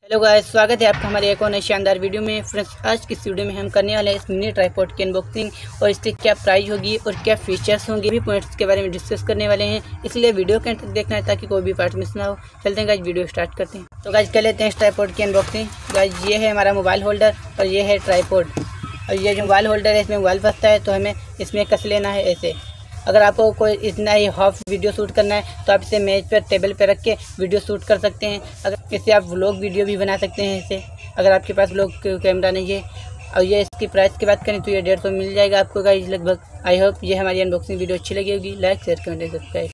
Hello guys, स्वागत है आपका हमारे एक और नई शानदार वीडियो में। फ्रेंड्स, आज की इस वीडियो में हम करने वाले हैं इस मिनी ट्राइपॉड की अनबॉक्सिंग और इसकी क्या प्राइस होगी और क्या फीचर्स होंगे, भी पॉइंट्स के बारे में डिस्कस करने वाले हैं। इसलिए वीडियो के अंत तक देखना है ताकि कोई भी पार्ट मिस ना हो। चलते हैं गाइस, वीडियो स्टार्ट करते हैं। तो गाइस कर लेते हैं इस ट्राइपॉड की अनबॉक्सिंग। गाइस ये है हमारा मोबाइल होल्डर और ये है ट्राइपॉड। और ये जो मोबाइल होल्डर है इसमें मोबाइल फंसता है तो हमें इसमें कस लेना है ऐसे। अगर आपको कोई इतना ही हाफ वीडियो शूट करना है तो आप इसे मेज पर टेबल पर रख के वीडियो शूट कर सकते हैं। अगर इससे आप व्लॉग वीडियो भी बना सकते हैं इसे, अगर आपके पास व्लॉग कैमरा नहीं है। और ये इसकी प्राइस की बात करें तो ये 150 मिल जाएगा आपको गाइस लगभग। आई होप ये हमारी अनबॉक्सिंग वीडियो अच्छी लगी होगी। Like share comment subscribe.